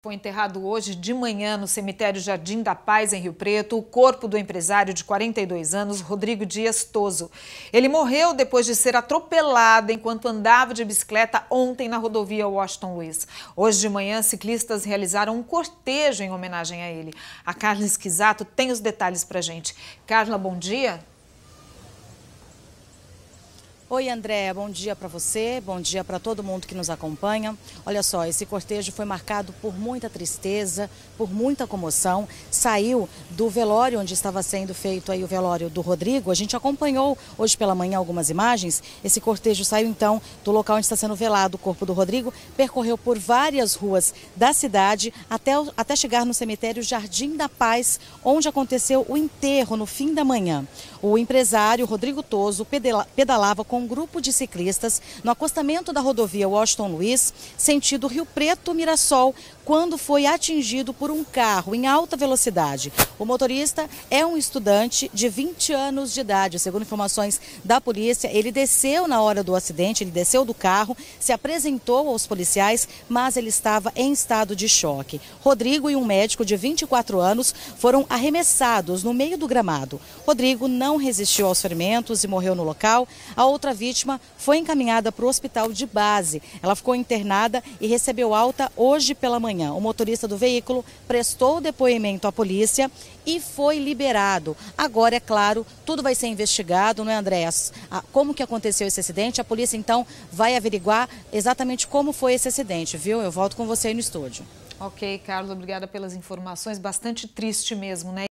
Foi enterrado hoje de manhã no cemitério Jardim da Paz, em Rio Preto, o corpo do empresário de 42 anos, Rodrigo Dias Toso. Ele morreu depois de ser atropelado enquanto andava de bicicleta ontem na rodovia Washington Luiz. Hoje de manhã, ciclistas realizaram um cortejo em homenagem a ele. A Carla Esquisato tem os detalhes pra gente. Carla, bom dia. Oi, André, bom dia para você, bom dia para todo mundo que nos acompanha. Olha só, esse cortejo foi marcado por muita tristeza, por muita comoção. Saiu do velório onde estava sendo feito aí o velório do Rodrigo. A gente acompanhou hoje pela manhã algumas imagens. Esse cortejo saiu então do local onde está sendo velado o corpo do Rodrigo, percorreu por várias ruas da cidade até chegar no cemitério Jardim da Paz, onde aconteceu o enterro no fim da manhã. O empresário Rodrigo Toso pedalava com um grupo de ciclistas no acostamento da rodovia Washington Luiz, sentido Rio Preto-Mirassol, quando foi atingido por um carro em alta velocidade. O motorista é um estudante de 20 anos de idade. Segundo informações da polícia, ele desceu na hora do acidente, ele desceu do carro, se apresentou aos policiais, mas ele estava em estado de choque. Rodrigo e um médico de 24 anos foram arremessados no meio do gramado. Rodrigo não resistiu aos ferimentos e morreu no local. A outra vítima foi encaminhada para o hospital de base. Ela ficou internada e recebeu alta hoje pela manhã. O motorista do veículo prestou depoimento à polícia e foi liberado. Agora, é claro, tudo vai ser investigado, não é, André? Como que aconteceu esse acidente? A polícia, então, vai averiguar exatamente como foi esse acidente, viu? Eu volto com você aí no estúdio. Ok, Carla, obrigada pelas informações. Bastante triste mesmo, né?